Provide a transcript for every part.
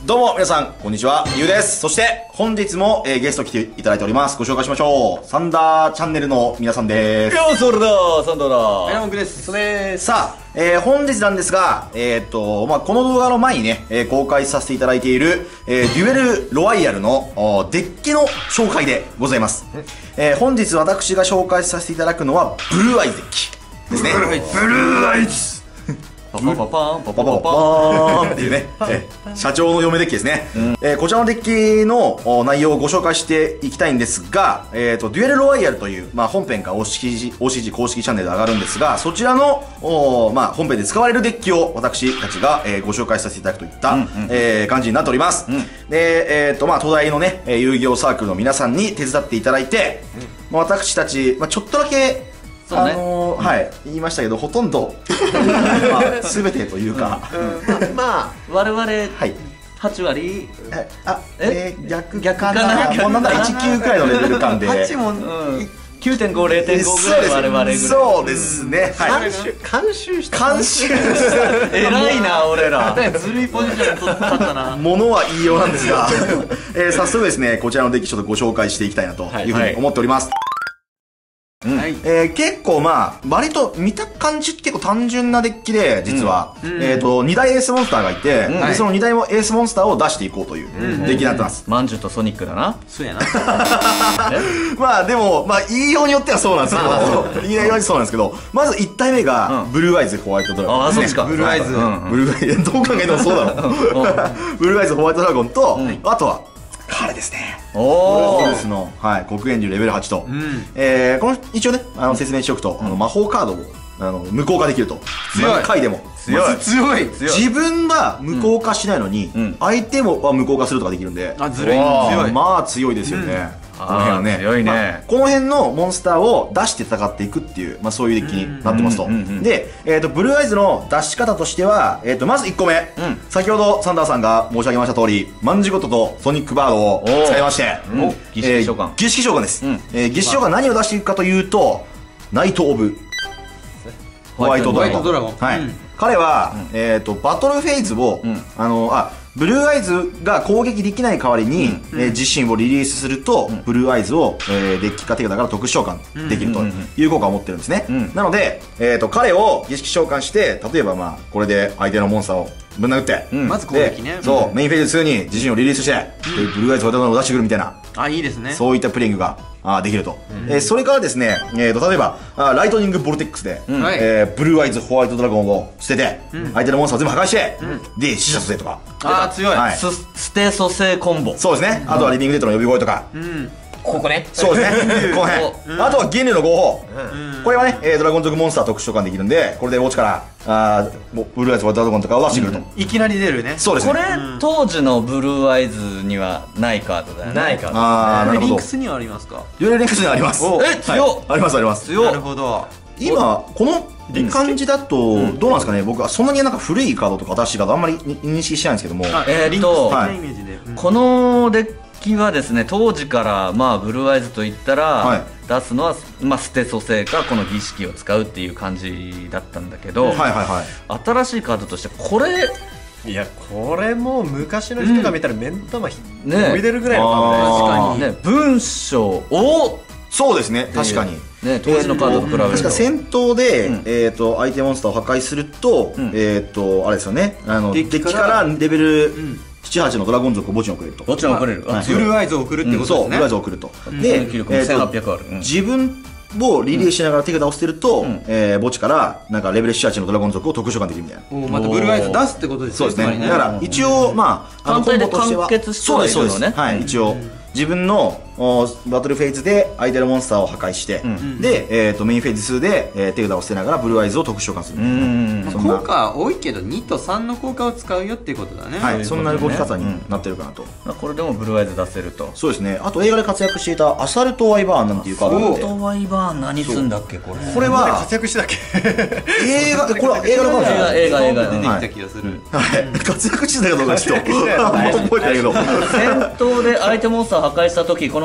どうも皆さん、こんにちは、ゆうです。そして、本日も、ゲスト来ていただいております。ご紹介しましょう。サンダーチャンネルの皆さんです。 よー、それだー、サンダーだー。 山本です。 それさあ、本日なんですが、この動画の前にね、公開させていただいている、デュエルロワイヤルのデッキの紹介でございます。本日私が紹介させていただくのは、ブルーアイズデッキですね。ブルーアイズパパパパーン、パパパパパパパーンっていうね、社長の嫁デッキですね。こちらのデッキの内容をご紹介していきたいんですが、デュエルロワイヤルという、本編が OCG 公式チャンネルで上がるんですが、そちらの、本編で使われるデッキを私たちが、ご紹介させていただくといった、感じになっております。で、東大のね、遊戯王サークルの皆さんに手伝っていただいて、私たち、ちょっとだけ、言いましたけど、ほとんど、すべてというか、 我々、8割逆かな、もうなんだら1、9くらいのレベル感で。 8も、 9.5、0.5ぐらい我々ぐらい。 そうですね。 監修した。 監修偉いな、俺ら。ずるいポジション取ったな。 ものは言いようなんですが、早速ですね、こちらのデッキちょっとご紹介していきたいなというふうに思っております。結構割と見た感じ結構単純なデッキで、実は、2大エースモンスターがいて、でその2大エースモンスターを出していこうというデッキになってます。 マンジュとソニックだな。 そうやな。 でも、言いようによってはそうなんですけど、言いようによってそうなんですけど、まず1体目が、ブルーアイズホワイトドラゴン。 あ、そっちか。 ブルーアイズ。ブルーアイズ、どう考えてもそうだろう。ブルーアイズホワイトドラゴンと、あとは、彼ですね。 おー。の、黒煙竜レベル8と。この、一応ね、説明しておくと、魔法カードを、無効化できると。何回でも。 強い。 自分は無効化しないのに、相手も無効化するとかできるんで。 ずるい。 強いですよね。この辺はね。 強いね。 この辺のモンスターを出して戦っていくっていう、そういうデッキになってますと。で、ブルーアイズの出し方としては、まず1個目。先ほどサンダーさんが申し上げました通り、マンジゴトとソニックバードを使いまして、 儀式召喚。 儀式召喚です。儀式召喚何を出していくかというと、ナイト・オブ・ホワイトドラゴン。彼は、バトルフェイズを、ブルーアイズが攻撃できない代わりに、自身をリリースすると、ブルーアイズを、デッキか手札から特殊召喚できるという効果を持ってるんですね。なので、彼を儀式召喚して、例えばこれで相手のモンスターをぶん殴って、 まず攻撃ね。 そう、メインフェーズ2に自身をリリースして、ブルーアイズを出してくるみたいな。 いいですね。 そういったプレイングができると。それからですね、例えば、ライトニングボルテックスで、ブルーアイズホワイトドラゴンを捨てて、相手のモンスターを全部破壊して、で、死者蘇生とか。 強い。 ステ蘇生コンボ。 そうですね。あとはリビングデッドの呼び声とか。 ここね。 そうですね。この辺。あとはゲニューの合法。これはね、ドラゴン族モンスター特殊召喚できるんで、これで墓地から、ブルーアイズホワイトドラゴンとかを出してくると。 いきなり出るね。 そうですね。 これ、当時のブルーアイズにはないカードだよね。ないカード。 なるほど。 リンクスにはありますか？ デュエルリンクスにはあります。 強っ。 ありますあります。 強っ。 なるほど。 今、この感じだと、どうなんですかね、僕はそんなに古いカードとか新しいカードあんまり認識してないんですけども。 このデッキはですね、当時からブルーアイズといったら、出すのはステ蘇生かこの儀式を使うっていう感じだったんだけど、新しいカードとしてこれ、 いや、これもう昔の人が見たら目ん玉伸びてるぐらいのカードね。文章を、 そうですね、確かにね、当時のカードと比べると確か戦闘で相手モンスターを破壊すると、あれですよね、デッキからレベル7、8のドラゴン族を墓地に送れると。 墓地に送れる。 ブルーアイズを送るってことですね。 そう、ブルーアイズを送ると。で、 1800ある。 自分をリリースしながら手札を捨てると、墓地からレベル7、8のドラゴン族を特殊召喚できるみたいな。 またブルーアイズ出すってことですね。 そうですね。だから一応単体で完結してはいるのね。 はい、一応自分のバトルフェーズで相手のモンスターを破壊して、で、メインフェーズ2で手札を捨てながらブルーアイズを特殊召喚する。 効果多いけど2と3の効果を使うよっていうことだね。 はい、そんな動き方になってるかなと。 これでもブルーアイズ出せると。 そうですね。あと映画で活躍していたアサルトワイバーンなんていうカードがあって。 アサルトワイバーン何すんだっけこれ。 これは活躍してたっけ？ 映画、これは映画のカードです。 映画出てきた気がする。 はい。活躍してたかどうかちょっと覚えてないけど。 戦闘で相手モンスターを破壊した時この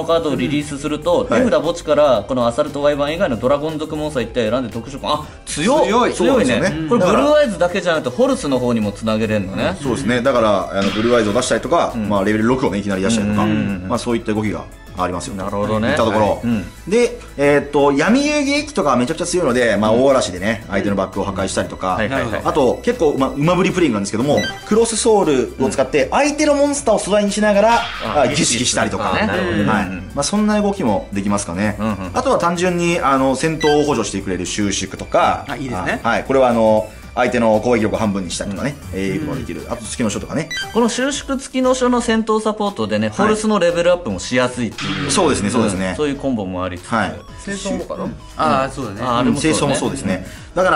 のカードをリリースすると、手札墓地からこのアサルトワイバン以外のドラゴン族モンスター一体選んで特殊あ強いね。これブルーアイズだけじゃなくてホルスの方にもつなげれるのね。 そうですね。だからブルーアイズを出したりとか、まあレベル6をねいきなり出したりとか、まあそういった動きがありますよ。 なるほどね。 いったところ。で、闇遊戯機とかはめちゃくちゃ強いので、まあ大嵐でね、相手のバックを破壊したりとか、あと結構馬振りプレイングなんですけども、クロスソウルを使って相手のモンスターを素材にしながら儀式したりとか、はい。まあそんな動きもできますかね。あとは単純に戦闘を補助してくれる収縮とか、 いいですね。 はい。これは相手の攻撃力を半分にしたりとかね、いうことができる。あと月の書とかね。 この収縮付きの書の戦闘サポートでね、ホルスのレベルアップもしやすいっていう。 そうですね、そうですね。 そういうコンボもありつつ。 清掃もかな。 ああ、そうだね。 清掃もそうですね。だから、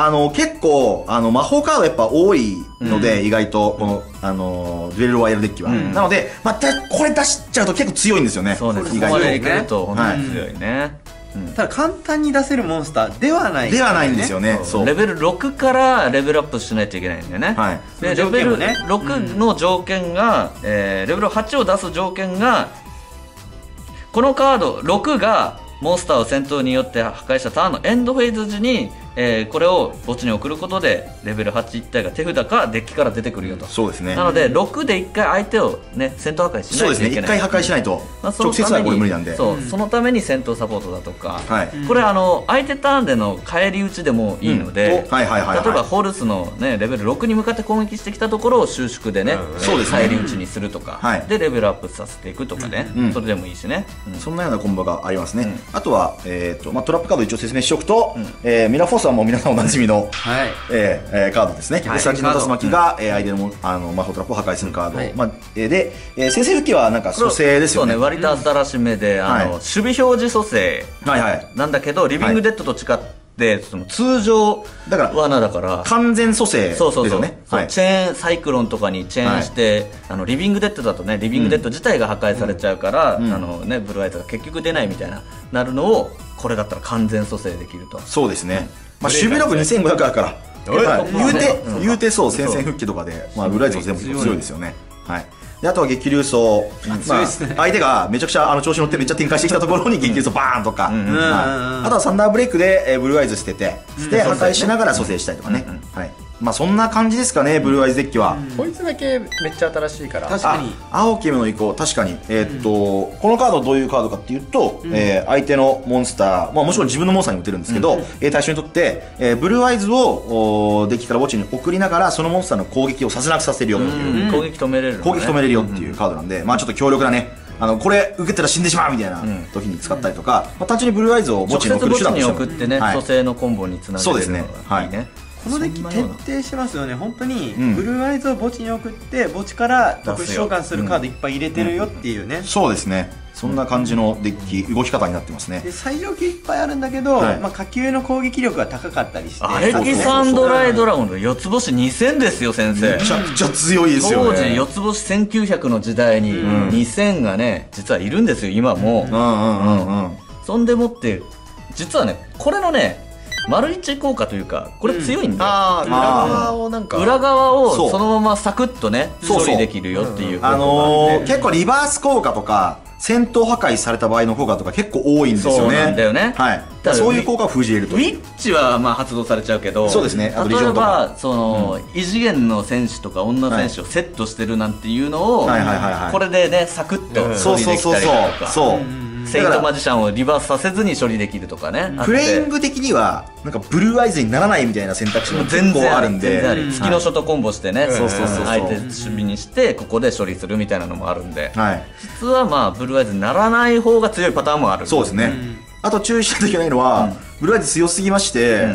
結構、魔法カードやっぱ多いので、意外と、この、デュエルロワイヤルデッキは。なので、まあ、これ出しちゃうと結構強いんですよね。 そうですね。ここまでいけると、本当に強いね。 ただ簡単に出せるモンスターではない。 ではないんですよね。 レベル6からレベルアップしないといけないんだよね。で、レベル6の条件が、レベル8を出す条件が、このカード6がモンスターを戦闘によって破壊したターンのエンドフェーズ時に、これを墓地に送ることでレベル8一体が手札かデッキから出てくるよと。 そうですね。 なので6で1回相手をね戦闘破壊しないといけない。 そうですね。1回破壊しないと直接はこれ無理なんで。 そう、そのために戦闘サポートだとか、これ相手ターンでの返り討ちでもいいので、例えばホルスのねレベル6に向かって攻撃してきたところを収縮でね返り討ちにするとか、でレベルアップさせていくとかね、それでもいいしね。 そんなようなコンボがありますね。あとはまあトラップカード一応説明しておくと、ミラフォースはもう皆さんおなじみのカードですね。先の竜巻が相手の魔法トラップを破壊するカード。で、先制復帰はなんか蘇生ですよね。 そうね、割と新しめで、守備表示蘇生なんだけど、リビングデッドと違って、通常罠だから、 完全蘇生ですよね。 チェーン、サイクロンとかにチェーンして、リビングデッドだとね、リビングデッド自体が破壊されちゃうから、ブルーアイズが結局出ないみたいなるのを、これだったら完全蘇生できると。 そうですね。まあ守備力2500あるから、言うてそう、戦線復帰とかで、まあブルーアイズも全部強いですよね。はい。であとは激流走、相手がめちゃくちゃ調子乗ってめっちゃ展開してきたところに激流走バーンとか、あとはサンダーブレイクでブルーアイズ捨てて破壊しながら蘇生したりとかね。まあそんな感じですかね、ブルーアイズデッキは。 こいつだけめっちゃ新しいから。 確かに。 青キムの移行、確かに。このカードどういうカードかっていうと、相手のモンスター、まあもちろん自分のモンスターに打てるんですけど、対象にとって、ブルーアイズをデッキから墓地に送りながら、そのモンスターの攻撃をさせなくさせるよっていう。 攻撃止めれる。 攻撃止めれるよっていうカードなんで、まあちょっと強力なね、これ受けたら死んでしまうみたいな時に使ったりとか、単純にブルーアイズを墓地に送る手段として直接墓地に送ってね、蘇生のコンボにつなげるのがいいね。 そうですね。はい。 このデッキ徹底してますよね。本当にブルーアイズを墓地に送って墓地から特殊召喚するカードいっぱい入れてるよっていうね。 そうですね。そんな感じのデッキ動き方になってますね。 で最上級いっぱいあるんだけど、まあ下級の攻撃力が高かったりして、 アレキサンドライドラゴンの四つ星2000ですよ先生。 めちゃくちゃ強いですよね。 当時四つ星1900の時代に2000がね実はいるんですよ今も。そんでもって実はねこれのね丸一効果というかこれ強いんだよ。 裏側をなんか裏側をそのままサクッとね処理できるよっていう。 結構リバース効果とか戦闘破壊された場合の効果とか結構多いんですよね。 そうなんだよね。 はい。そういう効果を封じれると。 ウィッチはまあ発動されちゃうけど、 そうですね。 例えばその異次元の戦士とか女戦士をセットしてるなんていうのをこれでねサクッと処理できたりとか。そう。セイントマジシャンをリバースさせずに処理できるとかね。 プレイング的にはなんかブルーアイズにならないみたいな選択肢も結構あるんで、 月のショットコンボしてね、相手守備にしてここで処理するみたいなのもあるんで、実はまあブルーアイズにならない方が強いパターンもある。 そうですね。あと注意しないといけないのは、ブルーアイズ強すぎまして、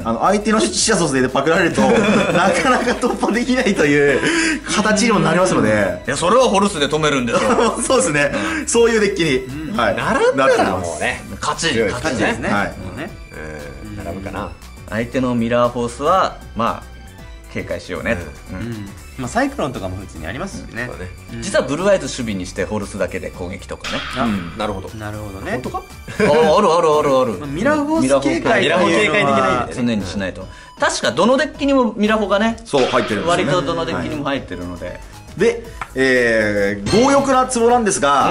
相手の死者蘇生でパクられるとなかなか突破できないという形にもなりますので、 いやそれはホルスで止めるんですよ。 そうですね。そういうデッキになるんだらもうね勝ちですね。 並ぶかな。 相手のミラーフォースはまあ警戒しようねと。 まあサイクロンとかも普通にありますしね。 実はブルーアイズ守備にしてホルスだけで攻撃とかね。 なるほど。 なるほどね。 本当か？ ある。 ミラーフォース警戒常にしないと。確かどのデッキにもミラフォがね、 そう入ってるんですね。 割とどのデッキにも入ってるので。 で、強欲な壺なんですが、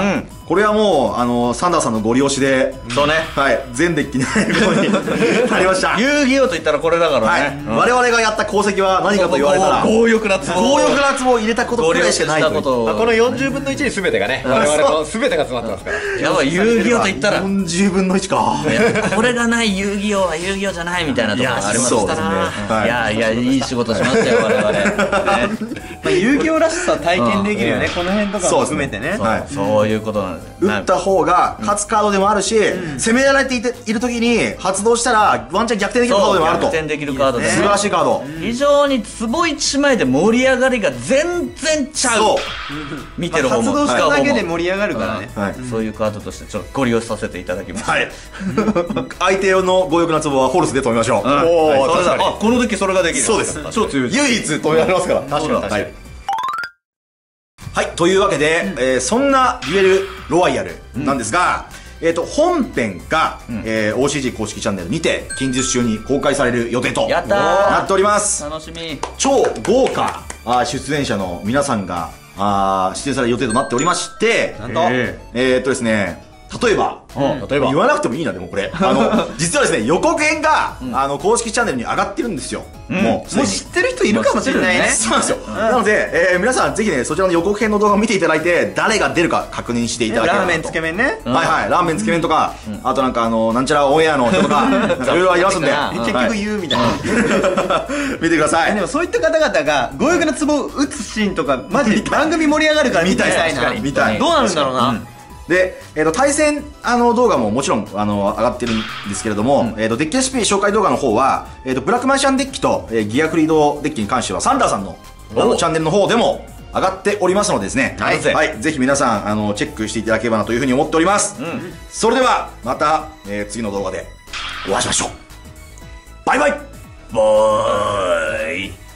これはもうサンダーさんのご利用しで、 そうね、 はい、全デッキに入ることになりました。 遊戯王といったらこれだからね。 我々がやった功績は何かと言われたら、 強欲な壺を入れたことくらいしかないという。 この40分の1に全てがね、我々の全てが詰まってますから。 やばい、遊戯王と言ったら 40分の1か。 これがない遊戯王は遊戯王じゃないみたいなところがありましたな。いやいい仕事しましたよ我々。 遊戯王らしさ体験できるよね、この辺とかも含めてね。 そういうことなんですよ。 打った方が勝つカードでもあるし、攻められている時に発動したらワンチャン逆転できるカードでもあると。 逆転できるカードで素晴らしいカード。 非常に壺一枚で盛り上がりが全然ちゃう。見てる方も発動しただけで盛り上がるからね。 そういうカードとしてちょっとご利用させていただきます。 相手の強欲な壺はホルスで止めましょう。 このデッキそれができる。 そうです。 超強い。 唯一止められますから。 確かに。 はい、というわけで、そんなデュエルロワイヤルなんですが、本編が、OCG 公式チャンネルにて近日中に公開される予定となっております。 楽しみ。 超豪華出演者の皆さんが出演される予定となっておりまして、なんとですね、例えば言わなくてもいいな。でもこれ実はですね、予告編が公式チャンネルに上がってるんですよ。もう知ってる人いるかもしれないね。 そうなんですよ。なので皆さんぜひね、そちらの予告編の動画を見ていただいて、誰が出るか確認していただければと。 ラーメンつけ麺ね。 はいはい、ラーメンつけ麺とか、あとなんかなんちゃらオンエアの人とかいろいろありますんで、 結局言うみたいな。 見てください。 でもそういった方々が強欲な壺を打つシーンとかマジ番組盛り上がるから見たいな。 見たい。 どうなるんだろうな。 で、対戦動画ももちろん上がってるんですけれども、デッキレシピ紹介動画の方は、ブラックマジシャンデッキと、ギアフリードデッキに関してはサンダーさんのチャンネルの方でも上がっておりますのでですね、はい、ぜひ皆さんチェックしていただければなというふうに思っております。それではまた、次の動画でお会いしましょう。バイバイ。 バイ。